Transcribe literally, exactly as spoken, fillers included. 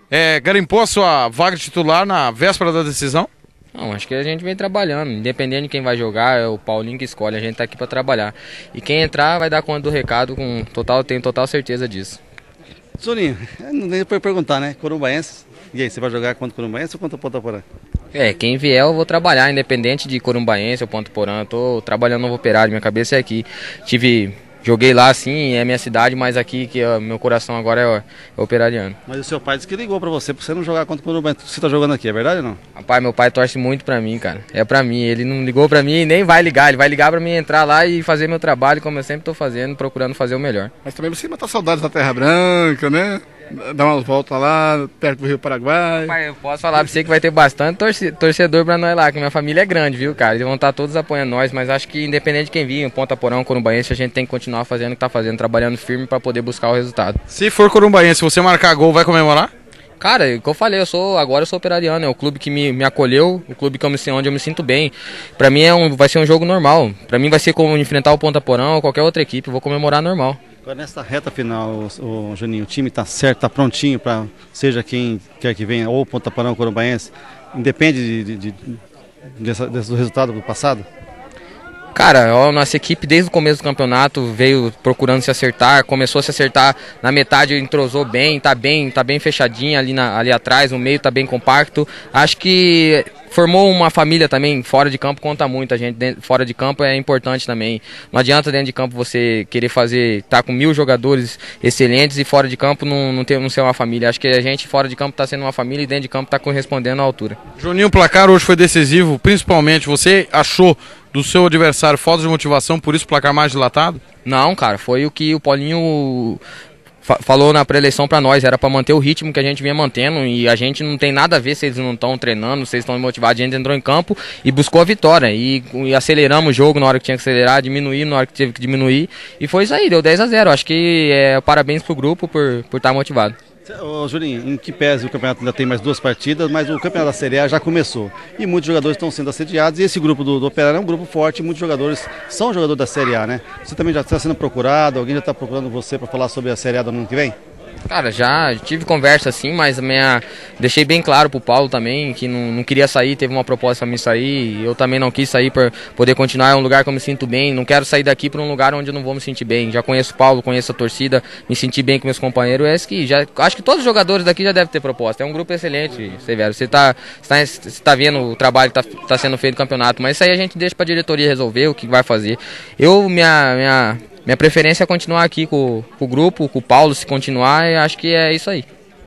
É, garimpou a sua vaga titular na véspera da decisão? Não, acho que a gente vem trabalhando, independente de quem vai jogar, é o Paulinho que escolhe, a gente tá aqui para trabalhar. E quem entrar vai dar conta do recado, com total, tenho total certeza disso. Juninho, não tem pra perguntar, né? Corumbaense, e aí, você vai jogar contra o Corumbaense ou contra o Ponta Porã? É, quem vier eu vou trabalhar, independente de Corumbaense ou Ponta Porã, tô trabalhando no Novo Operário, minha cabeça é aqui. Tive... Joguei lá sim, é minha cidade, mas aqui que ó, meu coração agora é, é operariano. Mas o seu pai disse que ligou pra você, pra você não jogar contra o Corumbaense. Você tá jogando aqui, é verdade ou não? Rapaz, meu pai torce muito pra mim, cara. É pra mim, ele não ligou pra mim e nem vai ligar. Ele vai ligar pra mim entrar lá e fazer meu trabalho, como eu sempre tô fazendo, procurando fazer o melhor. Mas também você matar saudades da Terra Branca, né? Dar umas voltas lá, perto do Rio Paraguai. Pai, eu posso falar pra você que vai ter bastante torce, torcedor pra nós lá, que minha família é grande, viu, cara? Eles vão estar todos apoiando nós, mas acho que independente de quem vir, Ponta Porã, Corumbaense, a gente tem que continuar fazendo o que tá fazendo, trabalhando firme pra poder buscar o resultado. Se for Corumbaense, você marcar gol, vai comemorar? Cara, o que eu falei, eu sou, agora eu sou operariano, é o clube que me, me acolheu, o clube que eu me, onde eu me sinto bem. Pra mim é um, vai ser um jogo normal, pra mim vai ser como enfrentar o Ponta Porã ou qualquer outra equipe, eu vou comemorar normal. Agora nessa reta final, o, o Juninho, o time está certo, está prontinho para seja quem quer que venha, ou Ponta Porã ou Corumbaense, independe de, de, de, dessa, desse, do resultado do passado? Cara, a nossa equipe desde o começo do campeonato veio procurando se acertar, começou a se acertar na metade, entrosou bem, tá bem, tá bem fechadinha ali, na, ali atrás, no meio tá bem compacto. Acho que formou uma família também, fora de campo conta muito, a gente dentro, fora de campo é importante também. Não adianta dentro de campo você querer fazer, tá com mil jogadores excelentes e fora de campo não, não, ter, não ser uma família. Acho que a gente fora de campo tá sendo uma família e dentro de campo tá correspondendo à altura. Juninho, o placar hoje foi decisivo, principalmente, você achou do seu adversário falta de motivação, por isso o placar mais dilatado? Não, cara, foi o que o Paulinho fa falou na pré-eleição pra nós, era pra manter o ritmo que a gente vinha mantendo e a gente não tem nada a ver se eles não estão treinando, se eles estão motivados. A gente entrou em campo e buscou a vitória e, e aceleramos o jogo na hora que tinha que acelerar, diminuir na hora que teve que diminuir e foi isso aí, deu dez a zero. Acho que é, parabéns pro grupo por por estar motivado. Ô, Juninho, em que pese o campeonato ainda tem mais duas partidas, mas o campeonato da Série A já começou. E muitos jogadores estão sendo assediados, e esse grupo do, do Operário é um grupo forte, e muitos jogadores são jogadores da Série A, né? Você também já está sendo procurado, alguém já está procurando você para falar sobre a Série A do ano que vem? Cara, já tive conversa assim, mas minha... deixei bem claro pro Paulo também que não, não queria sair, teve uma proposta para mim sair, eu também não quis sair para poder continuar, é um lugar que eu me sinto bem, não quero sair daqui para um lugar onde eu não vou me sentir bem. Já conheço o Paulo, conheço a torcida, me senti bem com meus companheiros, é que já acho que todos os jogadores daqui já devem ter proposta. É um grupo excelente, Severo. Você tá, você tá, você tá vendo o trabalho que tá, tá sendo feito no campeonato, mas isso aí a gente deixa para a diretoria resolver o que vai fazer. Eu, minha, minha Minha preferência é continuar aqui com, com o grupo, com o Paulo, se continuar, e acho que é isso aí.